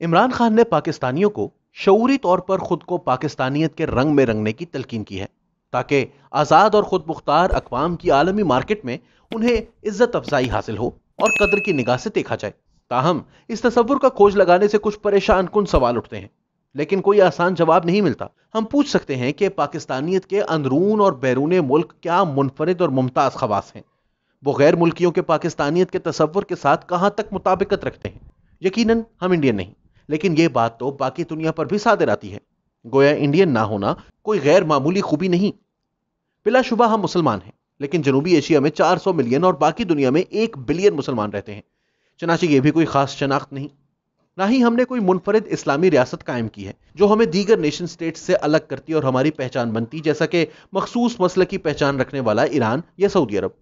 इमरान खान ने पाकिस्तानियों को शऊरी तौर पर खुद को पाकिस्तानियत के रंग में रंगने की तलकीन की है ताकि आज़ाद और खुद मुख्तार अक़वाम की आलमी मार्केट में उन्हें इज्जत अफजाई हासिल हो और कदर की निगाह से देखा जाए। ताहम इस तसव्वुर का खोज लगाने से कुछ परेशान कुन सवाल उठते हैं, लेकिन कोई आसान जवाब नहीं मिलता। हम पूछ सकते हैं कि पाकिस्तानियत के अंदरून और बैरून मुल्क क्या मुनफरिद और मुमताज़ खवास हैं? वो गैर मुल्कियों के पाकिस्तानियत के तसव्वुर के साथ कहां तक मुताबिकत रखते हैं? यकीनन हम इंडियन नहीं, लेकिन यह बात तो बाकी दुनिया पर भी सादिर आती है। गोया इंडियन ना होना कोई गैर मामूली खूबी नहीं। बिलाशुबा हम मुसलमान हैं, लेकिन जनूबी एशिया में 400 मिलियन और बाकी दुनिया में 1 बिलियन मुसलमान रहते हैं। चनाचे ये भी कोई खास शनाख्त नहीं। ना ही हमने कोई मुनफरिद इस्लामी रियासत कायम की है जो हमें दीगर नेशन स्टेट से अलग करती और हमारी पहचान बनती, जैसा कि मखसूस मसल की पहचान रखने वाला ईरान या सऊदी अरब।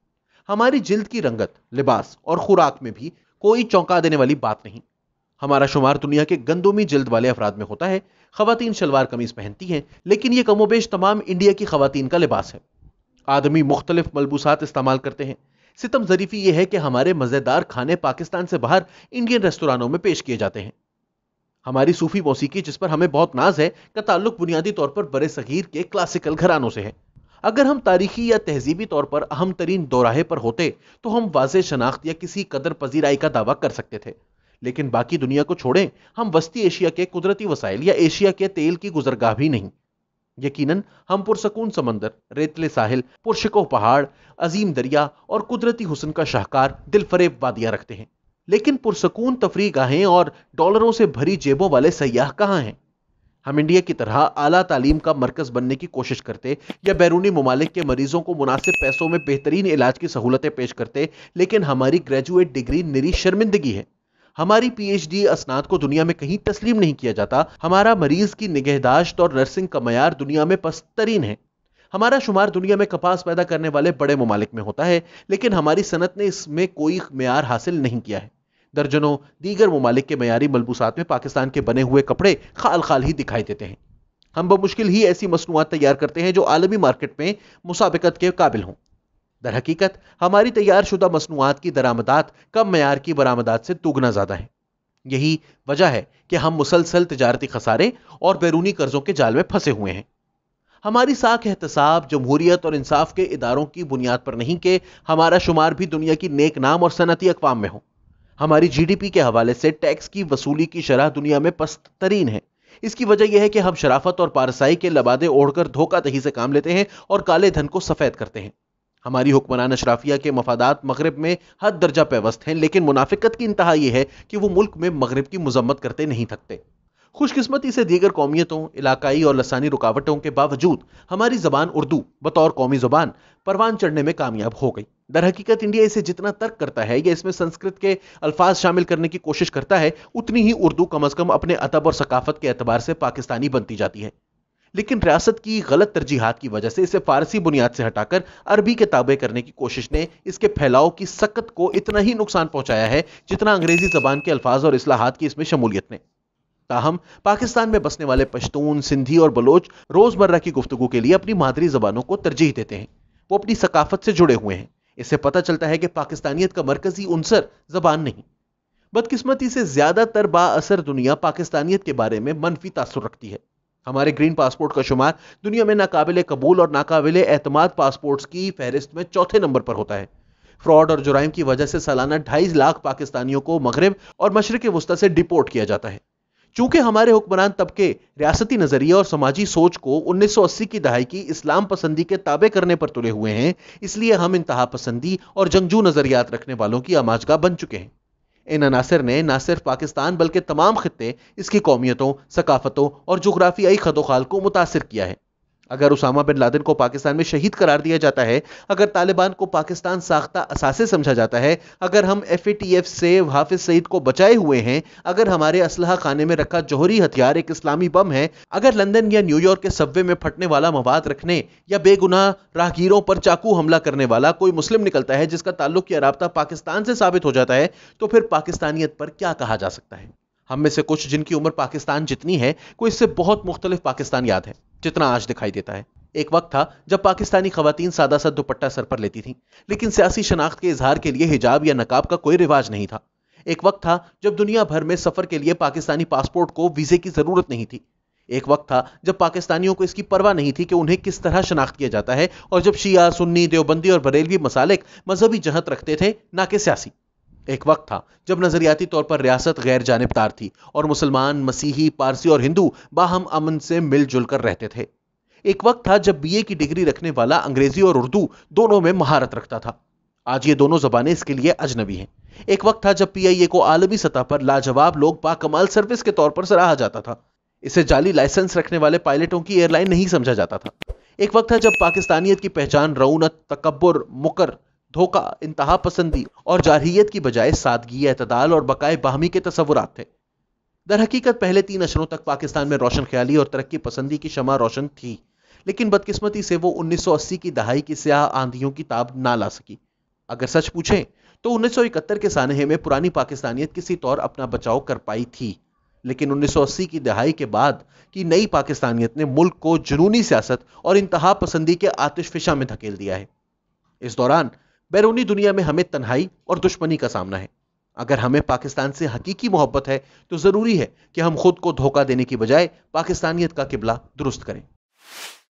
हमारी जिल्द की रंगत, लिबास और खुराक में भी कोई चौंका देने वाली बात नहीं। हमारा शुमार दुनिया के गंदुमी जिल्द वाले अफराद में होता है। खवातीन शलवार कमीज पहनती हैं, लेकिन यह कमोबेश तमाम इंडिया की खवातीन का लिबास है। आदमी मुख्तलिफ मलबूसात इस्तेमाल करते हैं। सितम ज़रीफी यह है कि हमारे मज़ेदार खाने पाकिस्तान से बाहर इंडियन रेस्टोरानों में पेश किए जाते हैं। हमारी सूफी मौसीकी, जिस पर हमें बहुत नाज है, का ताल्लुक बुनियादी तौर पर बरे सगीर के क्लासिकल घरानों से है। अगर हम तारीखी या तहजीबी तौर पर अहम तरीन दोराहे पर होते तो हम वाज़े शनाख्त या किसी कदर पजीराई का दावा कर सकते थे, लेकिन बाकी दुनिया को छोड़ें, हम वस्ती एशिया के कुदरती वसाइल या एशिया के तेल की गुजरगाह भी नहीं। यकीनन हम पुरसकून समंदर, रेतले साहिल, पुरशिको पहाड़, अजीम दरिया और कुदरती हुस्न का शाहकार दिलफरेब वादियां रखते हैं, लेकिन पुरसकून तफरी गाहें और डॉलरों से भरी जेबों वाले सयाह कहां हैं? हम इंडिया की तरह आला तालीम का मरकज बनने की कोशिश करते या बैरूनी ममालिक के मरीजों को मुनासिब पैसों में बेहतरीन इलाज की सहूलतें पेश करते, लेकिन हमारी ग्रेजुएट डिग्री निरी शर्मिंदगी है। हमारी पीएचडी असनाद को दुनिया में कहीं तस्लीम नहीं किया जाता। हमारा मरीज की निगहदाश्त और नर्सिंग का मयार दुनिया में पस्तरीन है। हमारा शुमार दुनिया में कपास पैदा करने वाले बड़े ममालिक में होता है, लेकिन हमारी सनत ने इसमें कोई मयार हासिल नहीं किया है। दर्जनों दीगर ममालिक के मयारी मलबूसात में पाकिस्तान के बने हुए कपड़े खाल खाल ही दिखाई देते हैं। हम बमुश्किल ही ऐसी मसनूआत तैयार करते हैं जो आलमी मार्केट में मुसाबिकत के काबिल हों। दर हकीकत हमारी तैयार शुदा मसनूआत की दरामदात कम मयार की बरामदात से दुगना ज्यादा है। यही वजह है कि हम मुसलसल तिजारती खसारे और बैरूनी कर्जों के जाल में फंसे हुए हैं। हमारी साख एहतसाब जमहूरियत और इंसाफ के इदारों की बुनियाद पर नहीं कि हमारा शुमार भी दुनिया की नेक नाम और सनती अक़वाम में हो। हमारी जीडीपी के हवाले से टैक्स की वसूली की शरह दुनिया में पस्त तरीन है। इसकी वजह यह है कि हम शराफत और पारसाई के लबादे ओढ़कर धोखाधही से काम लेते हैं और काले धन को सफेद करते हैं। हमारी हुक्मरान अशराफिया के मफादात मगरब में हद दर्जा पैवस्त हैं, लेकिन मुनाफिकत की इंतहा यह है कि वो मुल्क में मगरब की मजम्मत करते नहीं थकते। खुशकिस्मती से दीगर कौमियतों, इलाकाई और लसानी रुकावटों के बावजूद हमारी जबान उर्दू बतौर कौमी जबान परवान चढ़ने में कामयाब हो गई। दर हकीकत इंडिया इसे जितना तर्क करता है या इसमें संस्कृत के अल्फाज शामिल करने की कोशिश करता है, उतनी ही उर्दू कम अज कम अपने अदब और सकाफत के एतबार से पाकिस्तानी बनती जाती है। लेकिन रियासत की गलत तरजीहात की वजह से इसे फारसी बुनियाद से हटाकर अरबी के ताबे करने की कोशिश ने इसके फैलाव की सकत को इतना ही नुकसान पहुंचाया है जितना अंग्रेजी जबान के अल्फाज और इस्लाहात की इसमें शमूलियत ने। ताहम पाकिस्तान में बसने वाले पश्तून, सिंधी और बलोच रोजमर्रा की गुफ्तगू के लिए अपनी मादरी जबानों को तरजीह देते हैं। वो अपनी सकाफत से जुड़े हुए हैं। इससे पता चलता है कि पाकिस्तानियत का मरकजी उनसर जबान नहीं। बदकिस्मती से ज्यादातर बाअसर दुनिया पाकिस्तानियत के बारे में मनफी तासुर रखती है। हमारे ग्रीन पासपोर्ट का शुमार दुनिया में नाकाबिले कबूल और नाकाबिले एतमाद पासपोर्ट्स की फहरिस्त में चौथे नंबर पर होता है। फ्रॉड और जुराइम की वजह से सालाना 2.5 लाख पाकिस्तानियों को मगरिब और मशरिक वस्ता से डिपोर्ट किया जाता है। चूंकि हमारे हुक्मरान तबके रियासती नजरिया और समाजी सोच को 1980 की दहाई की इस्लाम पसंदी के ताबे करने पर तुले हुए हैं, इसलिए हम इंतहा पसंदी और जंगजू नजरियात रखने वालों की आमाजगाह बन चुके हैं। इन अनासर ने न सिर्फ पाकिस्तान बल्कि तमाम खित्ते, इसकी कौमियतों, सकाफतों और जुग्राफियाई खदोखाल को मुतासिर किया है। अगर उसामा बिन लादेन को पाकिस्तान में शहीद करार दिया जाता है, अगर तालिबान को पाकिस्तान साख्ता असासे समझा जाता है, अगर हम FATF से हाफिज सईद को बचाए हुए हैं, अगर हमारे असलहा खाने में रखा जौहरी हथियार एक इस्लामी बम है, अगर लंदन या न्यूयॉर्क के सबवे में फटने वाला मवाद रखने या बेगुनाह राहगीरों पर चाकू हमला करने वाला कोई मुस्लिम निकलता है जिसका ताल्लुक या राब्ता पाकिस्तान से साबित हो जाता है, तो फिर पाकिस्तानियत पर क्या कहा जा सकता है? हम में से कुछ जिनकी उम्र पाकिस्तान जितनी है को इससे बहुत मुख्तलिफ पाकिस्तान याद है जितना आज दिखाई देता है। एक वक्त था जब पाकिस्तानी खवातीन सादा सा दुपट्टा सर पर लेती थीं, लेकिन सियासी शनाख्त के इजहार के लिए हिजाब या नकाब का कोई रिवाज नहीं था। ایک وقت تھا جب دنیا بھر میں سفر کے لیے پاکستانی پاسپورٹ کو ویزے کی ضرورت نہیں تھی. ایک وقت تھا جب پاکستانیوں کو اس کی پرواہ نہیں تھی کہ انہیں کس طرح شناخت کیا جاتا ہے اور جب شیعہ، سنی، دیوبندی اور بریلوی مسالک مذہبی جہت رکھتے تھے نہ کہ سیاسی. ایک وقت تھا جب نظریاتی طور پر ریاست غیر جانبدار تھی اور مسلمان، مسیحی، پارسی اور ہندو باہم امن سے مل جل کر رہتے تھے. ایک وقت تھا جب بی اے کی ڈگری رکھنے والا انگریزی اور اردو دونوں میں مہارت رکھتا تھا. آج یہ دونوں زبانیں اس کے لیے اجنبی ہیں. ایک وقت تھا جب پی آئی اے کو عالمی سطح پر لاجواب لوگ باکمال سروس کے طور پر سراہا جاتا تھا. اسے جعلی لائسنس رکھنے والے پائلٹوں کی ایئر لائن نہیں سمجھا جاتا تھا. ایک وقت تھا جب پاکستانیت کی پہچان رعونت، تکبر، مکر، دھوکہ، انتہا پسندی اور جارحیت کی بجائے سادگی، اعتدال اور بقائے باہمی کے تصورات تھے. در حقیقت پہلے 3 اشروں تک پاکستان میں روشن خیالی اور ترقی پسندی کی شمع روشن تھی، لیکن بدقسمتی سے وہ 1980 کی دہائی کی سیاہ آندھیوں کی تاب نہ لا سکی. اگر سچ پوچھیں تو 1971 کے سانحے میں پرانی پاکستانیت کسی طور اپنا بچاؤ کر پائی تھی، لیکن 1980 کی دہائی کے بعد کی نئی پاکستانیت نے ملک کو جنونی سیاست اور انتہا پسندی کے آتش فشاں میں دھکیل دیا ہے. اس دوران بیرونی دنیا میں ہمیں تنہائی اور دشمنی کا سامنا ہے. اگر ہمیں پاکستان سے حقیقی محبت ہے تو ضروری ہے کہ ہم خود کو دھوکہ دینے کی بجائے پاکستانیت کا قبلہ درست کریں.